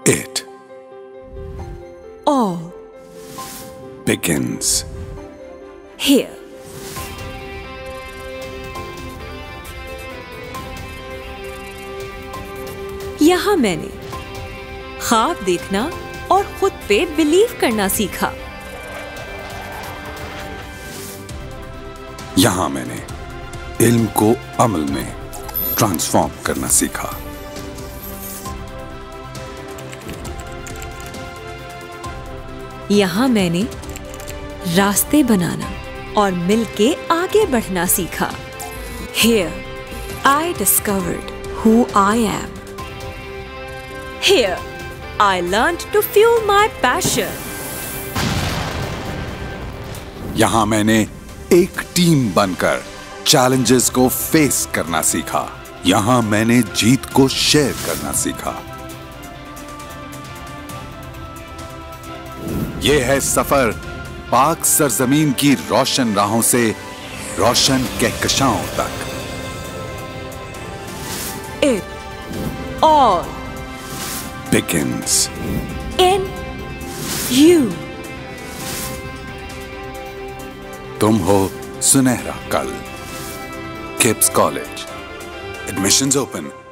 It all begins here. यहाँ मैंने ख्वाब देखना और खुद पे बिलीव करना सीखा। यहाँ मैंने इल्म को अमल में ट्रांसफॉर्म करना सीखा। यहाँ मैंने रास्ते बनाना और मिलके आगे बढ़ना सीखा। Here I discovered who I am. Here I learned to fuel my passion. यहाँ मैंने एक टीम बनकर चैलेंजेस को फेस करना सीखा। यहाँ मैंने जीत को शेयर करना सीखा। ये है सफर पाक सरजमीन की रोशन राहों से रोशन कहकशाओं तक। It all begins in you. तुम हो सुनहरा कल। Kips college, admissions open.